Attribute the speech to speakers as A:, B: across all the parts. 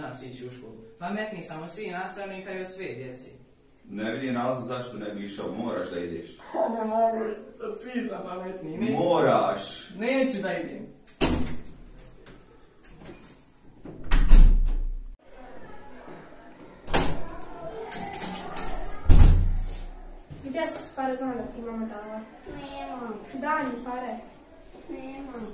A: nas ići u školu. Pametniji sam od svih nastavnika i od sve djeci.
B: Ne vidim razlog zašto ne bi išao, moraš da ideš.
A: Ne mogu, od svih sam pametniji.
B: Moraš!
A: Neću da idem.
C: Gdje su pare, znam da ti mama dala?
D: Nemam.
C: Daj mi pare.
D: Nemam.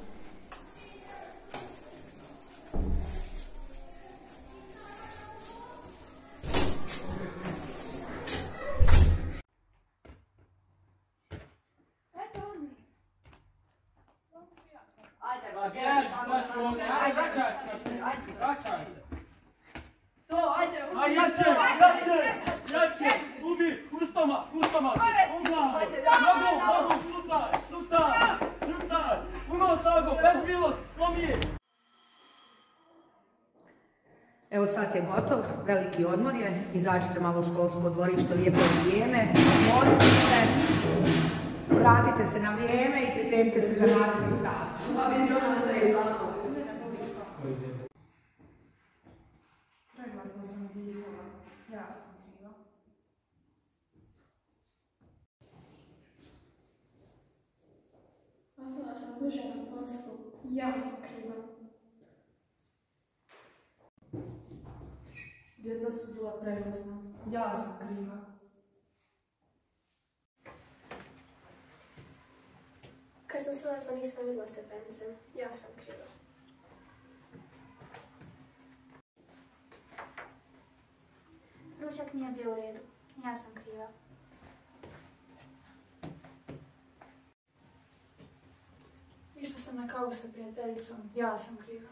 E: Vraćaj se.
A: To, ajde,
E: Aj, jače, ubi, ustomak, uglavu, nogu, šutaj, puno snago, bez milosti, slomi.
F: Evo sat je gotov, veliki odmor je, izađite malo u školsko dvorište, lijepo vrijeme, molite se, vratite se na vrijeme i pripremite se za naredni sat.
A: Pa vidi, ona ostaje sama.
C: Preglasno sam disala. Ja sam kriva. Ostala sam duže na poslu. Ja sam kriva. Djeca su bila preglasna. Ja sam kriva.
D: Kad sam silazila nisam vidjela stepence. Ja sam kriva. Ručak nije bio u redu. Ja sam kriva.
C: Išla sam na kavu sa prijateljicom. Ja sam kriva.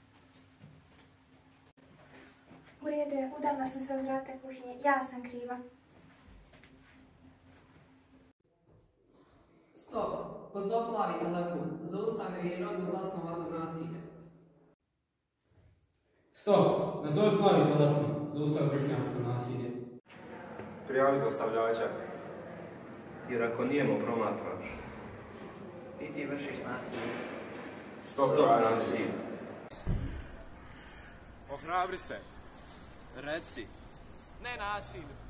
D: U redu je, udarila sam se od vrata kuhinje. Ja sam kriva.
G: Stop, pozov plavi telefon. Zaustavi je rodno zasnovano nasilje.
E: Stop, nazovi plavi telefon, zaustavi vršnjačko nasilje.
H: Prijavi zlostavljača, jer ako nijemo promatraš,
A: I ti vršiš nasilje.
H: stop nasilje.
I: Ohrabri se. Reci.
A: Ne nasilju.